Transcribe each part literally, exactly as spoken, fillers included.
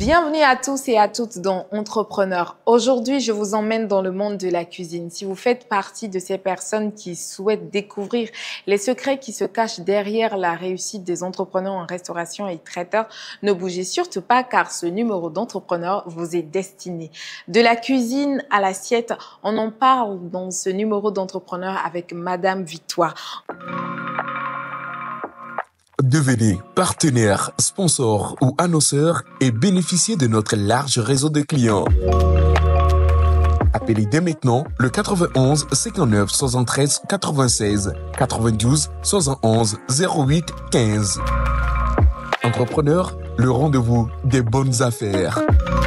Bienvenue à tous et à toutes dans Entrepreneurs. Aujourd'hui, je vous emmène dans le monde de la cuisine. Si vous faites partie de ces personnes qui souhaitent découvrir les secrets qui se cachent derrière la réussite des entrepreneurs en restauration et traiteurs, ne bougez surtout pas car ce numéro d'entrepreneur vous est destiné. De la cuisine à l'assiette, on en parle dans ce numéro d'entrepreneur avec Madame Victoire. Devenez partenaire, sponsor ou annonceur et bénéficiez de notre large réseau de clients. Appelez dès maintenant le quatre-vingt-onze cinquante-neuf soixante-treize quatre-vingt-seize quatre-vingt-douze soixante-onze zéro huit quinze. Entrepreneur, le rendez-vous des bonnes affaires.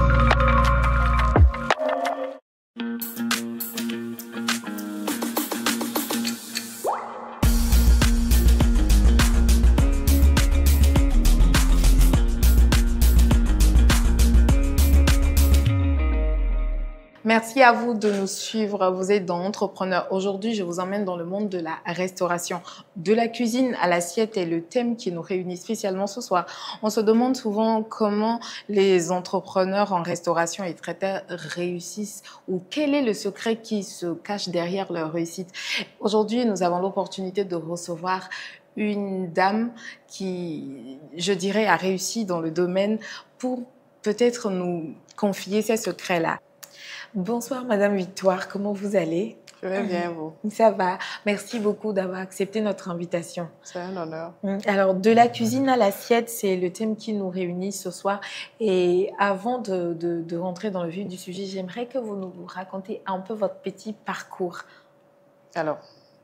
Merci à vous de nous suivre. Vous êtes dans Entrepreneur. Aujourd'hui, je vous emmène dans le monde de la restauration. De la cuisine à l'assiette est le thème qui nous réunit spécialement ce soir. On se demande souvent comment les entrepreneurs en restauration et traiteurs réussissent ou quel est le secret qui se cache derrière leur réussite. Aujourd'hui, nous avons l'opportunité de recevoir une dame qui, je dirais, a réussi dans le domaine pour peut-être nous confier ces secrets-là. Bonsoir Madame Victoire, comment vous allez? Je vais bien, vous? Ça va. Merci beaucoup d'avoir accepté notre invitation. C'est un honneur. Alors, de la cuisine à l'assiette, c'est le thème qui nous réunit ce soir. Et avant de, de, de rentrer dans le vif du sujet, j'aimerais que vous nous racontiez un peu votre petit parcours. Alors,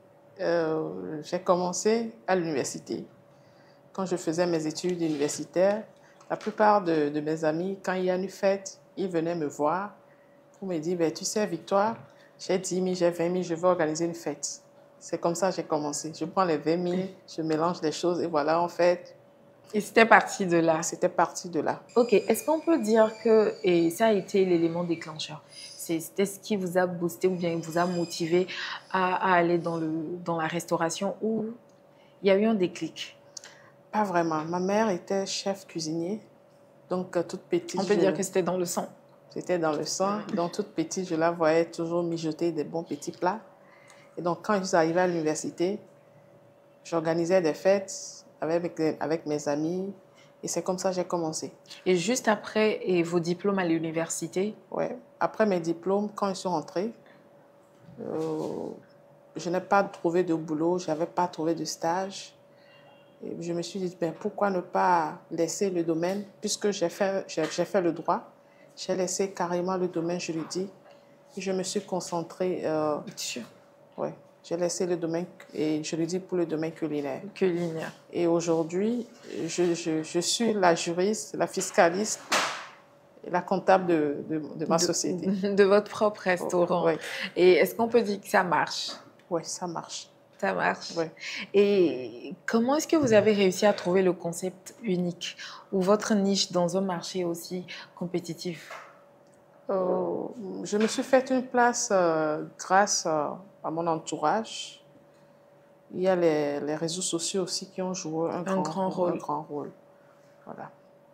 euh, j'ai commencé à l'université. Quand je faisais mes études universitaires, la plupart de, de mes amis, quand il y a une fête, ils venaient me voir pour me dire, ben, tu sais, Victoire, j'ai dix mille, j'ai vingt mille, je veux organiser une fête. C'est comme ça que j'ai commencé. Je prends les vingt mille, je mélange les choses et voilà, en fait. Et c'était parti de là? C'était parti de là. Ok. Est-ce qu'on peut dire que, et ça a été l'élément déclencheur, c'était ce qui vous a boosté ou bien vous a motivé à, à aller dans, le, dans la restauration ou il y a eu un déclic? Pas vraiment. Ma mère était chef cuisinier, donc toute petite. On peut je... dire que c'était dans le sang? C'était dans le sang. Donc, toute petite, je la voyais toujours mijoter des bons petits plats. Et donc, quand je suis arrivée à l'université, j'organisais des fêtes avec, avec mes amis. Et c'est comme ça que j'ai commencé. Et juste après et vos diplômes à l'université? Oui. Après mes diplômes, quand je suis rentrée, euh, je n'ai pas trouvé de boulot, je n'avais pas trouvé de stage. Et je me suis dit, ben, pourquoi ne pas laisser le domaine, puisque j'ai fait, j'ai, j'ai fait le droit. J'ai laissé carrément le domaine juridique et je me suis concentrée. Euh, Sûr. Ouais, j'ai laissé le domaine et juridique pour le domaine culinaire. Culinaire. Et aujourd'hui, je, je, je suis la juriste, la fiscaliste et la comptable de, de, de ma de, société. De votre propre restaurant. Oh, ouais. Et est-ce qu'on peut dire que ça marche? Oui, ça marche. Ça marche. Ouais. Et comment est-ce que vous avez réussi à trouver le concept unique ou votre niche dans un marché aussi compétitif? Euh, je me suis fait une place euh, grâce euh, à mon entourage. Il y a les, les réseaux sociaux aussi qui ont joué un, un grand, grand rôle. Un grand rôle. Voilà.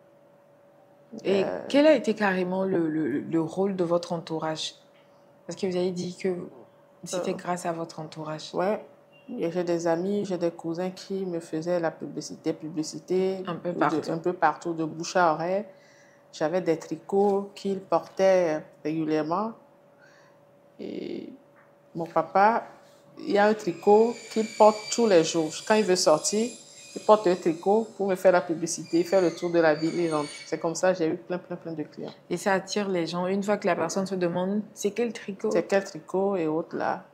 Et euh, quel a été carrément le, le, le rôle de votre entourage? Parce que vous avez dit que c'était euh, grâce à votre entourage. Oui. J'ai des amis, j'ai des cousins qui me faisaient la publicité, publicité un peu partout, de, un peu partout de bouche à oreille. J'avais des tricots qu'ils portaient régulièrement. Et mon papa, il y a un tricot qu'il porte tous les jours. Quand il veut sortir, il porte un tricot pour me faire la publicité, faire le tour de la ville. C'est comme ça que j'ai eu plein, plein, plein de clients. Et ça attire les gens. Une fois que la personne se demande, c'est quel tricot? C'est quel tricot et autres là.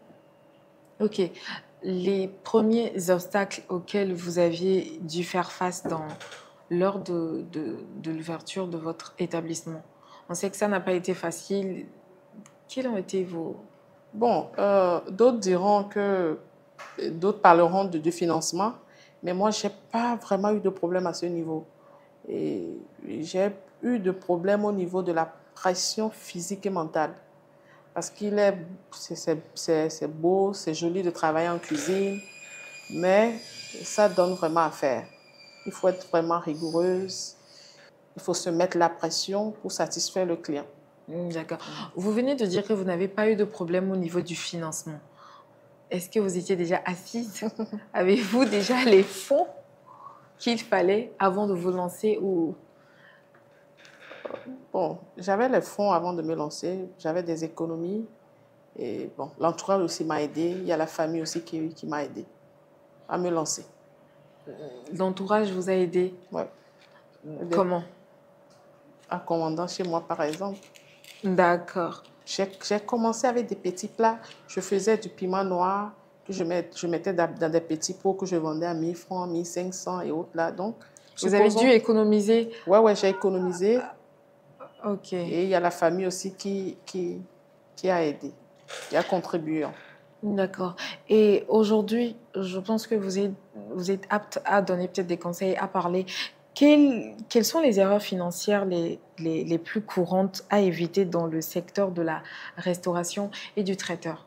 Ok. Les premiers obstacles auxquels vous aviez dû faire face dans, lors de, de, de l'ouverture de votre établissement, on sait que ça n'a pas été facile. Quels ont été vos... Bon, euh, d'autres diront que... D'autres parleront de, de financement, mais moi, je n'ai pas vraiment eu de problème à ce niveau. Et j'ai eu de problèmes au niveau de la pression physique et mentale. Parce qu'il est, c'est beau, c'est joli de travailler en cuisine, mais ça donne vraiment à faire. Il faut être vraiment rigoureuse, il faut se mettre la pression pour satisfaire le client. D'accord. Vous venez de dire que vous n'avez pas eu de problème au niveau du financement. Est-ce que vous étiez déjà assise? Avez-vous déjà les fonds qu'il fallait avant de vous lancer ou... Bon, j'avais les fonds avant de me lancer, j'avais des économies et bon, l'entourage aussi m'a aidé, il y a la famille aussi qui, qui m'a aidé à me lancer. L'entourage vous a aidé? Ouais. Comment? En commandant chez moi, par exemple. D'accord. J'ai commencé avec des petits plats. Je faisais du piment noir que je, met, je mettais dans, dans des petits pots que je vendais à mille francs, mille cinq cents et autres là. Donc, vous avez dû économiser? Ouais, ouais, j'ai économisé. Ok. Et il y a la famille aussi qui, qui, qui a aidé, qui a contribué. D'accord. Et aujourd'hui, je pense que vous êtes, vous êtes apte à donner peut-être des conseils, à parler. Quelles, quelles sont les erreurs financières les, les, les plus courantes à éviter dans le secteur de la restauration et du traiteur?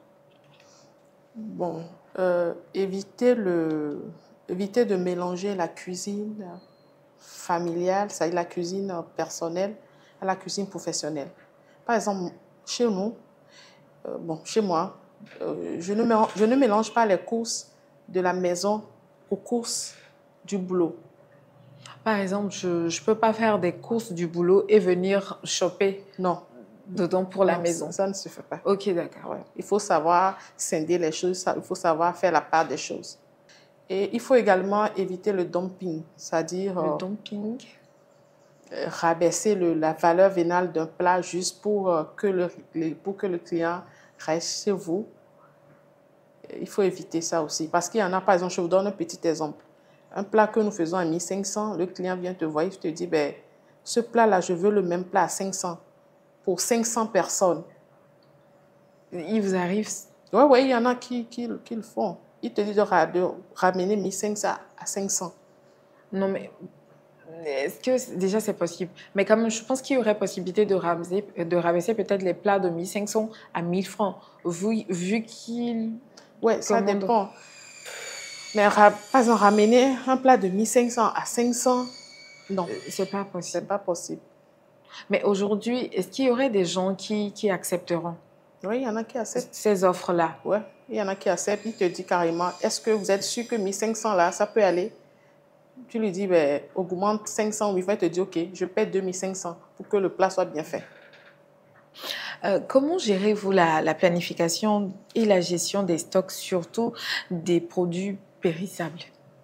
Bon, euh, éviter, le, éviter de mélanger la cuisine familiale, c'est-à-dire la cuisine personnelle, à la cuisine professionnelle. Par exemple, chez nous, euh, bon, chez moi, euh, je, ne mélange, je ne mélange pas les courses de la maison aux courses du boulot. Par exemple, je ne peux pas faire des courses du boulot et venir choper non. dedans pour la non, maison. Ça, ça ne se fait pas. Ok, d'accord. Ouais. Il faut savoir scinder les choses, il faut savoir faire la part des choses. Et il faut également éviter le dumping, c'est-à-dire... Le euh, dumping rabaisser le, la valeur vénale d'un plat juste pour, euh, que le, pour que le client reste chez vous. Il faut éviter ça aussi. Parce qu'il y en a, par exemple, je vous donne un petit exemple. Un plat que nous faisons à mille cinq cents, le client vient te voir, il te dit, ben, ce plat-là, je veux le même plat à cinq cents pour cinq cents personnes. Il vous arrive? Oui, oui, il y en a qui, qui, qui le font. Ils te disent de, de ramener mille cinq cents à cinq cents. Non, mais est-ce que déjà c'est possible? Mais quand même, je pense qu'il y aurait possibilité de rabaisser, de rabaisser peut-être les plats de mille cinq cents à mille francs, vu, vu qu'ils... Oui, ça dépend. Mais par exemple, ramener un plat de mille cinq cents à cinq cents, non. C'est pas possible. C'est pas possible. Mais aujourd'hui, est-ce qu'il y aurait des gens qui, qui accepteront? Oui, il y en a qui acceptent. Ces offres-là? Oui, il y en a qui acceptent. Il te dit carrément, est-ce que vous êtes sûr que mille cinq cents là, ça peut aller? Tu lui dis, ben, augmente cinq cents, il va te dire, ok, je paie deux mille cinq cents pour que le plat soit bien fait. Euh, comment gérez-vous la, la planification et la gestion des stocks, surtout des produits périssables?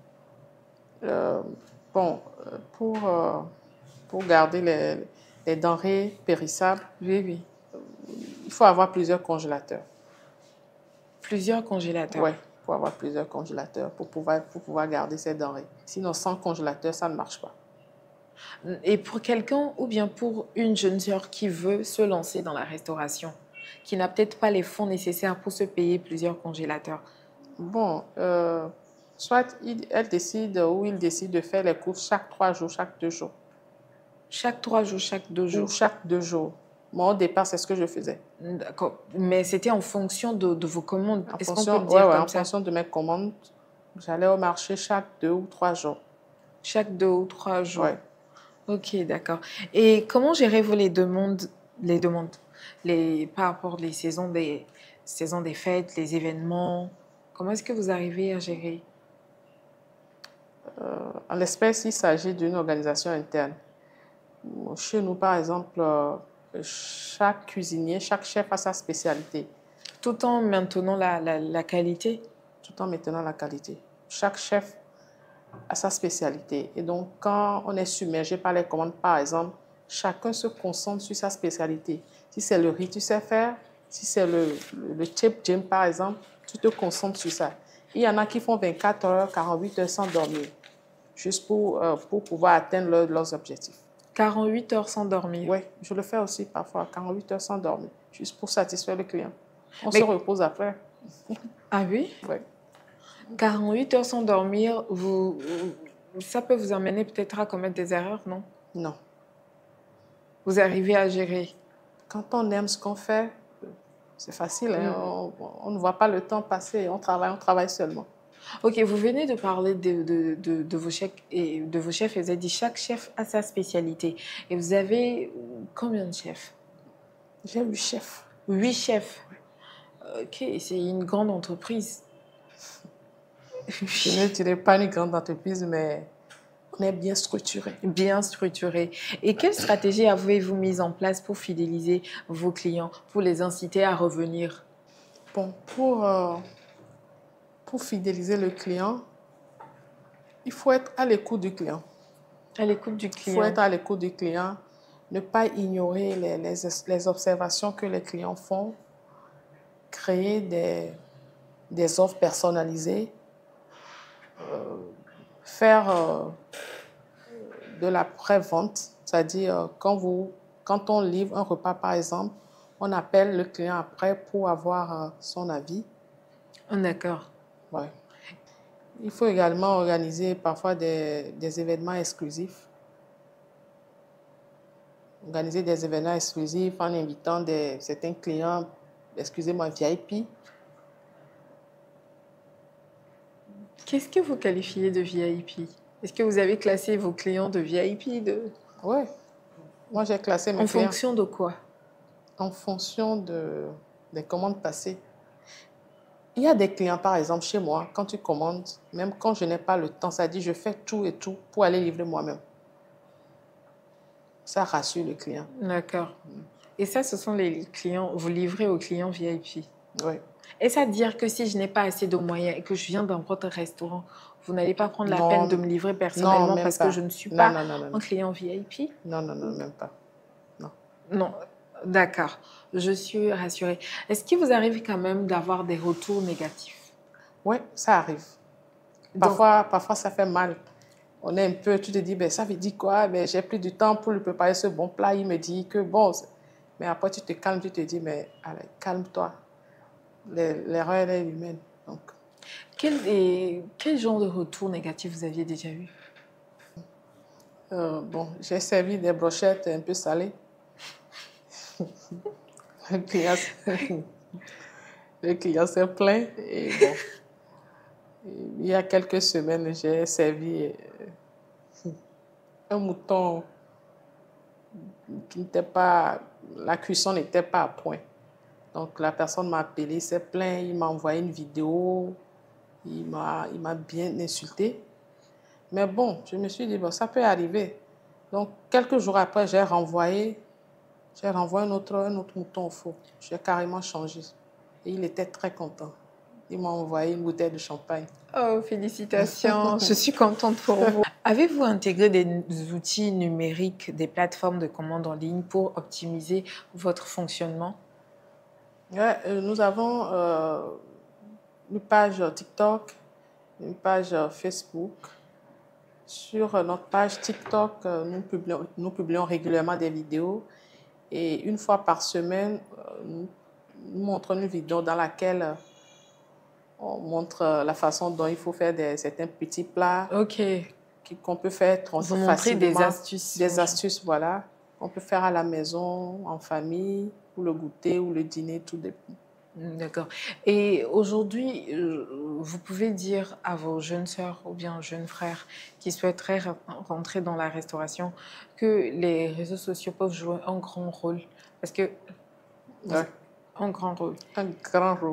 euh, Bon, pour, euh, pour garder les, les denrées périssables, oui, oui. il faut avoir plusieurs congélateurs. Plusieurs congélateurs? Oui, il faut avoir plusieurs congélateurs pour pouvoir, pour pouvoir garder ces denrées. Sinon, sans congélateur, ça ne marche pas. Et pour quelqu'un ou bien pour une jeune sœur qui veut se lancer dans la restauration, qui n'a peut-être pas les fonds nécessaires pour se payer plusieurs congélateurs? Bon, euh, soit il, elle décide ou il décide de faire les courses chaque trois jours, chaque deux jours. Chaque trois jours, chaque deux jours? Ou chaque deux jours. Moi, au départ, c'est ce que je faisais. D'accord. Mais c'était en fonction de, de vos commandes. Est-ce qu'on peut le dire ouais, ouais, comme en ça? fonction de mes commandes, j'allais au marché chaque deux ou trois jours. Chaque deux ou trois jours? Oui. Ok, d'accord. Et comment gérez-vous les demandes, les demandes les, par rapport aux saisons des, saisons des fêtes, les événements? Comment est-ce que vous arrivez à gérer? Euh, en l'espèce, il s'agit d'une organisation interne. Chez nous, par exemple, euh, chaque cuisinier, chaque chef a sa spécialité. Tout en maintenant la, la, la qualité? Tout en maintenant la qualité. Chaque chef a sa spécialité. Et donc, quand on est submergé par les commandes, par exemple, chacun se concentre sur sa spécialité. Si c'est le riz, tu sais faire. Si c'est le, le, le chip gym, par exemple, tu te concentres sur ça. Il y en a qui font vingt-quatre heures, quarante-huit heures sans dormir, juste pour, euh, pour pouvoir atteindre leur, leurs objectifs. quarante-huit heures sans dormir? Oui, je le fais aussi parfois, quarante-huit heures sans dormir, juste pour satisfaire le client. On Mais... se repose après. Ah oui? Oui. quarante-huit heures sans dormir, vous, ça peut vous amener peut-être à commettre des erreurs, non? Non. Vous arrivez à gérer? Quand on aime ce qu'on fait, c'est facile. Hein? Mm. On, on ne voit pas le temps passer. On travaille, on travaille seulement. Ok, vous venez de parler de, de, de, de vos chefs et de vos chefs et vous avez dit chaque chef a sa spécialité. Et vous avez combien de chefs? J'ai huit chefs. Huit chefs. Ok, c'est une grande entreprise. Je ne dirais pas une grande entreprise, mais on est bien structuré. Bien structuré. Et quelle stratégie avez-vous mise en place pour fidéliser vos clients, pour les inciter à revenir? Bon, pour, euh, pour fidéliser le client, il faut être à l'écoute du client. À l'écoute du Il faut client. être à l'écoute du client, ne pas ignorer les, les, les observations que les clients font, créer des, des offres personnalisées, euh, faire euh, de la pré-vente, c'est-à-dire euh, quand, vous, quand on livre un repas par exemple, on appelle le client après pour avoir euh, son avis. D'accord. Ouais. Il faut également organiser parfois des, des événements exclusifs. Organiser des événements exclusifs en invitant des, certains clients, excusez-moi, V I P. Qu'est-ce que vous qualifiez de V I P? Est-ce que vous avez classé vos clients de V I P de... Oui. Moi, j'ai classé mes En clients fonction de quoi? en fonction de, des commandes passées. Il y a des clients, par exemple, chez moi, quand tu commandes, même quand je n'ai pas le temps, ça dit je fais tout et tout pour aller livrer moi-même. Ça rassure le client. D'accord. Et ça, ce sont les clients, vous livrez aux clients V I P. Oui. Est-ce à dire que si je n'ai pas assez de moyens et que je viens d'un votre restaurant, vous n'allez pas prendre la Non, peine de me livrer personnellement non, même parce pas. que je ne suis Non, pas non, non, non, non. un client V I P? Non, non, non, même pas. Non. Non, d'accord. Je suis rassurée. Est-ce qu'il vous arrive quand même d'avoir des retours négatifs? Oui, ça arrive. Donc, Parfois, parfois, ça fait mal. On est un peu, tu te dis, ben, ça veut dire quoi? Ben, j'ai pris du temps pour lui préparer ce bon plat. Il me dit que bon. Mais après, tu te calmes, tu te dis, mais allez, calme-toi. L'erreur, elle est humaine. Donc, quel, et, quel genre de retour négatif vous aviez déjà eu? euh, bon, j'ai servi des brochettes un peu salées. Le client, le client s'est plaint. Et bon, il y a quelques semaines, j'ai servi un mouton qui n'était pas... La cuisson n'était pas à point. Donc, la personne m'a appelé, il s'est plaint, il m'a envoyé une vidéo, il m'a il m'a bien insulté. Mais bon, je me suis dit, bon, ça peut arriver. Donc, quelques jours après, j'ai renvoyé, j'ai renvoyé un autre, un autre mouton au four. J'ai carrément changé. Et il était très content. Il m'a envoyé une bouteille de champagne. Oh, félicitations, je suis contente pour vous. Avez-vous intégré des outils numériques, des plateformes de commande en ligne pour optimiser votre fonctionnement? Ouais, euh, nous avons euh, une page TikTok, une page Facebook. Sur notre page TikTok, euh, nous, publions, nous publions régulièrement des vidéos. Et une fois par semaine, euh, nous, nous montrons une vidéo dans laquelle euh, on montre euh, la façon dont il faut faire des, certains petits plats. Ok. Qu'on peut faire Vous montrez des astuces. Des oui. astuces, voilà. On peut faire à la maison, en famille, pour le goûter ou le dîner, tout dépend. D'accord. Et aujourd'hui, vous pouvez dire à vos jeunes sœurs ou bien jeunes frères qui souhaiteraient rentrer dans la restauration que les réseaux sociaux peuvent jouer un grand rôle. Parce que... Ouais. Un grand rôle. Un grand rôle.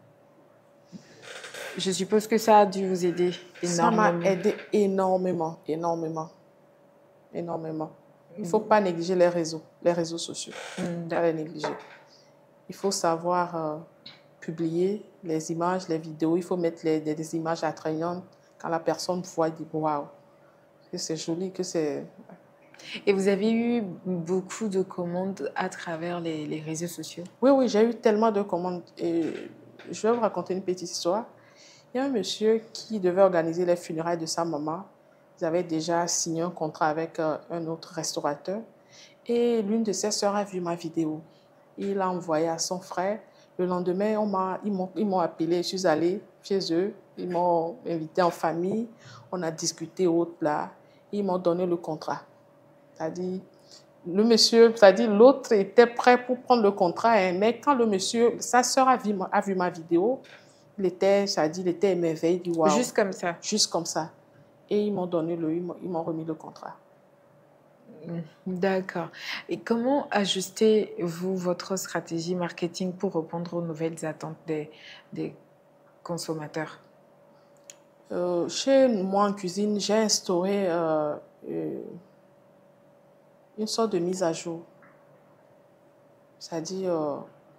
Je suppose que ça a dû vous aider énormément. Ça m'a aidé énormément, énormément, énormément. Il ne faut pas négliger les réseaux, les réseaux sociaux. Mmh. Pas les négliger. Il faut savoir euh, publier les images, les vidéos. Il faut mettre les, des, des images attrayantes. Quand la personne voit, elle dit waouh, que c'est joli, que c'est... Et vous avez eu beaucoup de commandes à travers les, les réseaux sociaux? Oui, oui, j'ai eu tellement de commandes. Et je vais vous raconter une petite histoire. Il y a un monsieur qui devait organiser les funérailles de sa maman. Ils avaient déjà signé un contrat avec euh, un autre restaurateur. Et l'une de ses sœurs a vu ma vidéo. Il l'a envoyé à son frère. Le lendemain, on m'a, ils m'ont, ils m'ont appelé. Je suis allée chez eux. Ils m'ont invité en famille. On a discuté autre là. Ils m'ont donné le contrat. C'est-à-dire, le monsieur, c'est-à-dire l'autre était prêt pour prendre le contrat. Hein, mais quand le monsieur, sa sœur a vu, a vu ma vidéo, l'étaient, ça dit, l'étaient émerveillés, dit waouh. Juste comme ça. Juste comme ça. Et ils m'ont donné le, ils m'ont ils m'ont remis le contrat. D'accord. Et comment ajustez-vous votre stratégie marketing pour répondre aux nouvelles attentes des, des consommateurs? Euh, chez moi en cuisine, j'ai instauré euh, euh, une sorte de mise à jour. C'est-à-dire, euh,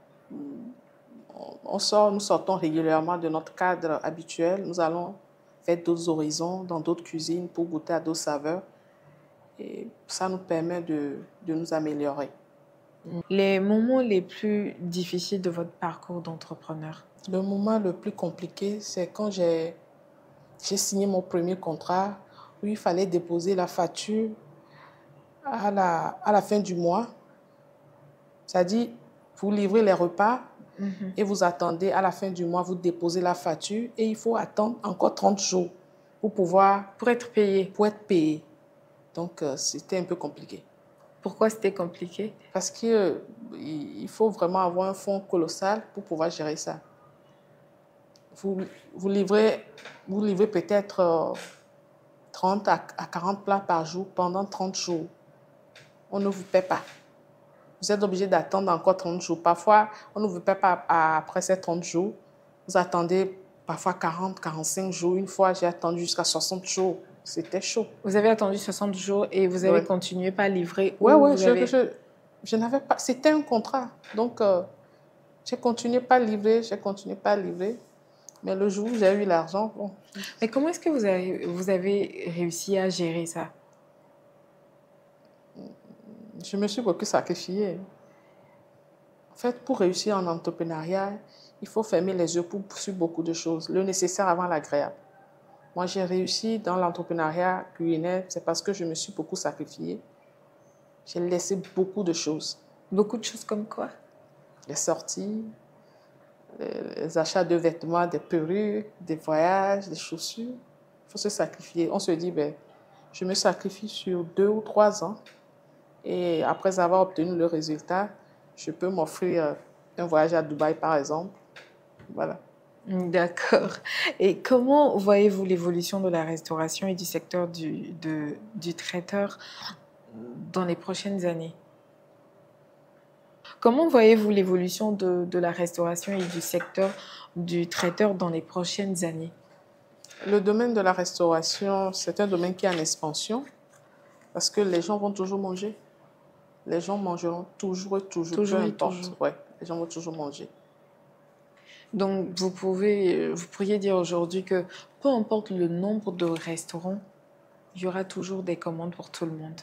on sort, nous sortons régulièrement de notre cadre habituel. Nous allons vers d'autres horizons, dans d'autres cuisines pour goûter à d'autres saveurs. Et ça nous permet de, de nous améliorer. Les moments les plus difficiles de votre parcours d'entrepreneur? Le moment le plus compliqué, c'est quand j'ai j'ai signé mon premier contrat où il fallait déposer la facture à la, à la fin du mois. C'est-à-dire, vous livrez les repas Mhm. et vous attendez à la fin du mois, vous déposez la facture et il faut attendre encore trente jours pour pouvoir, Pour être payé. pour être payé. Donc, euh, c'était un peu compliqué. Pourquoi c'était compliqué? Parce qu'il euh, il faut vraiment avoir un fonds colossal pour pouvoir gérer ça. Vous, vous livrez, vous livrez peut-être euh, trente à quarante plats par jour pendant trente jours. On ne vous paie pas. Vous êtes obligé d'attendre encore trente jours. Parfois, on ne vous paie pas après ces trente jours. Vous attendez parfois quarante, quarante-cinq jours. Une fois, j'ai attendu jusqu'à soixante jours. C'était chaud. Vous avez attendu soixante jours et vous avez Ouais. continué par livrer? Oui, oui, vous je, avez... je, je n'avais pas... C'était un contrat. Donc, euh, j'ai continué par livrer, j'ai continué par livrer. Mais le jour où j'ai eu l'argent, bon. Mais comment est-ce que vous avez, vous avez réussi à gérer ça? Je me suis beaucoup sacrifiée. En fait, pour réussir en entrepreneuriat, il faut fermer les yeux pour, sur beaucoup de choses. Le nécessaire avant l'agréable. Moi, j'ai réussi dans l'entrepreneuriat culinaire, c'est parce que je me suis beaucoup sacrifiée. J'ai laissé beaucoup de choses. Beaucoup de choses comme quoi? Les sorties, les, les achats de vêtements, des perruques, des voyages, des chaussures. Il faut se sacrifier. On se dit, ben, je me sacrifie sur deux ou trois ans. Et après avoir obtenu le résultat, je peux m'offrir un voyage à Dubaï, par exemple. Voilà. D'accord. Et comment voyez-vous l'évolution de la restauration et du secteur du, de, du traiteur dans les prochaines années? Comment voyez-vous l'évolution de, de la restauration et du secteur du traiteur dans les prochaines années? Le domaine de la restauration, c'est un domaine qui est en expansion parce que les gens vont toujours manger. Les gens mangeront toujours et toujours, Toujours peu et importe. toujours. Ouais, les gens vont toujours manger. Donc, vous, pouvez, vous pourriez dire aujourd'hui que peu importe le nombre de restaurants, il y aura toujours des commandes pour tout le monde.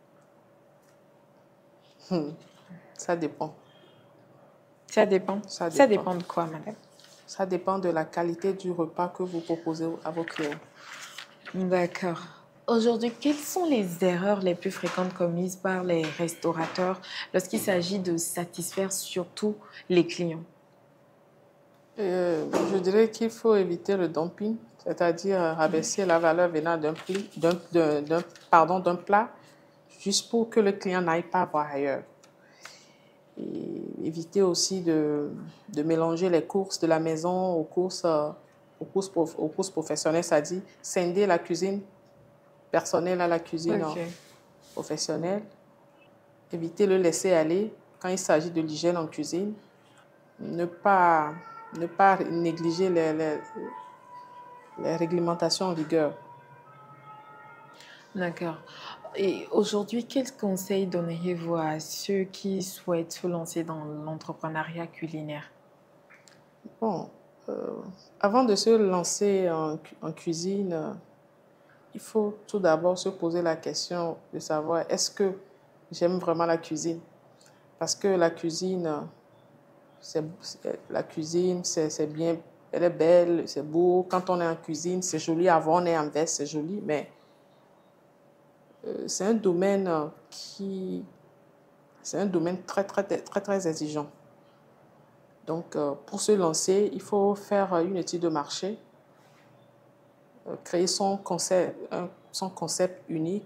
Hmm. Ça dépend. Ça dépend. Ça Ça dépend. dépend de quoi, madame? Ça dépend de la qualité du repas que vous proposez à vos clients. D'accord. Aujourd'hui, quelles sont les erreurs les plus fréquentes commises par les restaurateurs lorsqu'il s'agit de satisfaire surtout les clients? Euh, je dirais qu'il faut éviter le dumping, c'est-à-dire rabaisser la valeur venant d'un pli- d'un, d'un, d'un- pardon, d'un plat juste pour que le client n'aille pas voir ailleurs. Et éviter aussi de, de mélanger les courses de la maison aux courses, euh, aux courses, prof- aux courses professionnelles, c'est-à-dire scinder la cuisine personnelle à la cuisine Ok. euh, professionnelle. Éviter le laisser aller quand il s'agit de l'hygiène en cuisine. Ne pas, ne pas négliger les, les, les réglementations en vigueur. D'accord. Et aujourd'hui, quels conseils donneriez-vous à ceux qui souhaitent se lancer dans l'entrepreneuriat culinaire? Bon, euh, avant de se lancer en, cu- en cuisine, euh, il faut tout d'abord se poser la question de savoir est-ce que j'aime vraiment la cuisine? Parce que la cuisine, euh, c'est, c'est- la cuisine, c'est, c'est bien, elle est belle, c'est beau. Quand on est en cuisine, c'est joli. Avant, on est en veste, c'est joli. Mais euh, c'est un domaine euh, qui, c'est un domaine très, très, très, très, très exigeant. Donc, euh, pour se lancer, il faut faire euh, une étude de marché, euh, créer son concept, un- son concept unique,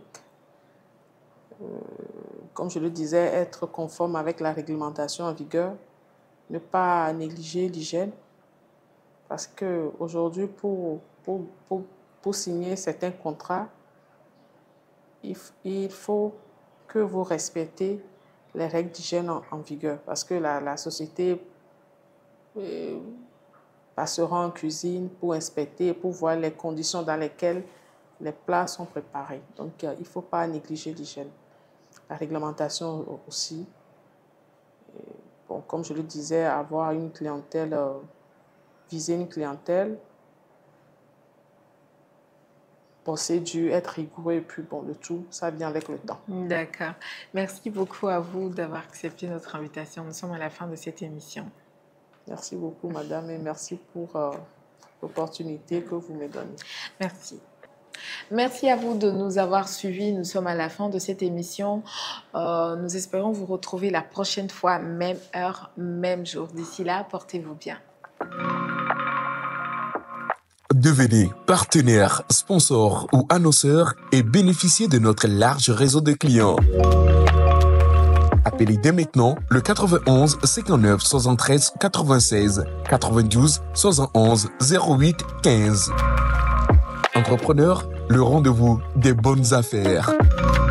comme je le disais, être conforme avec la réglementation en vigueur, ne pas négliger l'hygiène, Parce qu'aujourd'hui, pour, pour, pour, pour signer certains contrats, il, il faut que vous respectez les règles d'hygiène en, en vigueur. Parce que la, la société euh, passera en cuisine pour inspecter, pour voir les conditions dans lesquelles les plats sont préparés. Donc, euh, il ne faut pas négliger l'hygiène. La réglementation aussi. Et, bon, comme je le disais, avoir une clientèle, euh, viser une clientèle, bon, c'est dû être rigoureux et puis bon, le tout, ça vient avec le temps. D'accord. Merci beaucoup à vous d'avoir accepté notre invitation. Nous sommes à la fin de cette émission. Merci beaucoup, madame, et merci pour euh, l'opportunité que vous me donnez. Merci. Merci à vous de nous avoir suivis. Nous sommes à la fin de cette émission. Euh, nous espérons vous retrouver la prochaine fois, même heure, même jour. D'ici là, portez-vous bien. Devenez partenaire, sponsor ou annonceur et bénéficiez de notre large réseau de clients. Appelez dès maintenant le quatre-vingt-onze cinquante-neuf soixante-treize quatre-vingt-seize quatre-vingt-douze soixante-onze zéro huit quinze. Entrepreneur, le rendez-vous des bonnes affaires.